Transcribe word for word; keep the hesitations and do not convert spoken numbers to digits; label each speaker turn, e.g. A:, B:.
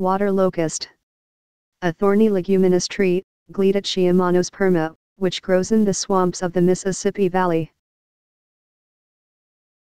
A: Water locust. A thorny leguminous tree, Gledachium monosperma, which grows in the swamps of the Mississippi Valley.